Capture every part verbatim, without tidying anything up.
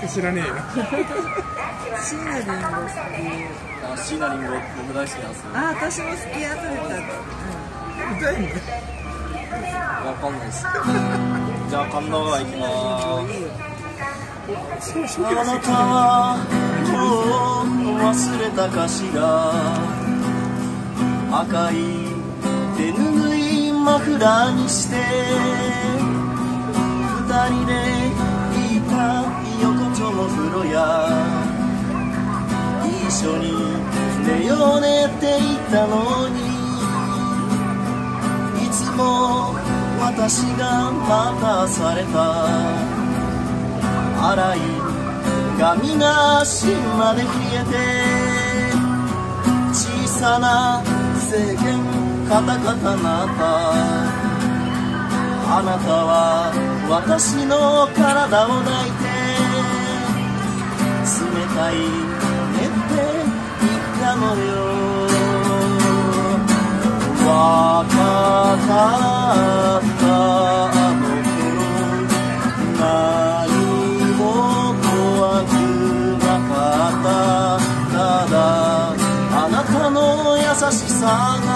知らねえよ。 椎名林檎っていう。 あ、椎名林檎僕大好きなんですよ。 あ、私も好き。あとで歌った。 歌えんの？ わかんないです。じゃあ神田川行きまーす。あなたはもう忘れたかしら。赤い手ぬぐいマフラーにして二人でいた横丁の風呂や一緒に寝ようねって言ったのにいつも私が待たされた洗い髪が芯まで冷えて小さな世間カタカタなったあなたは私の体を抱いて冷たいねって言ったのよ若かったあの頃何も怖くなかったただあなたの優しさが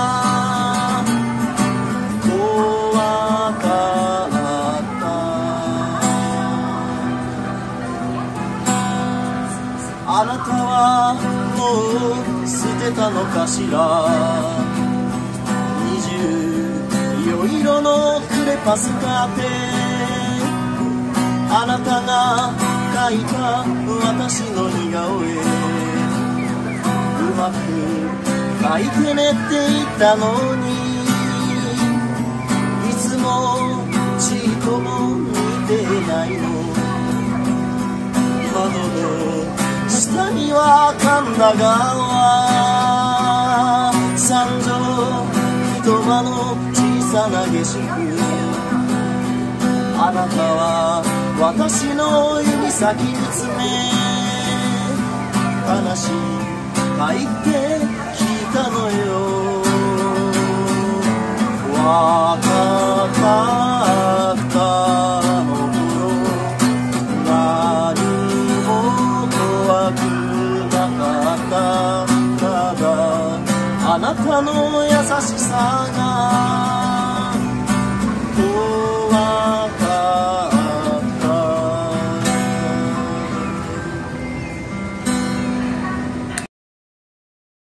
怖かったあなたはもう捨てたのかしら二十色のクレパス買ってあなたが描いた私の似顔絵うまく描いてねって言ったのにいつもちっとも似てないの窓の下には神田川三畳一間の小さな下宿あなたは私の指先見つめ話書いて聞いたのよ若かったあの頃何も怖くなかったただあなたの優しさが怖